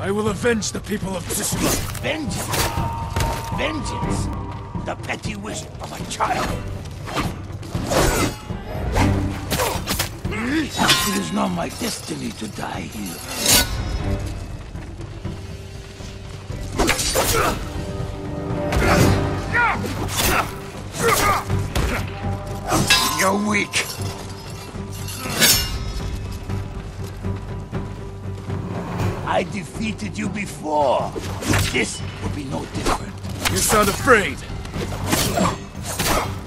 I will avenge the people of Tsushima. Vengeance? Vengeance? The petty wish of a child. It is not my destiny to die here. You're weak. I defeated you before. This will be no different. You sound afraid.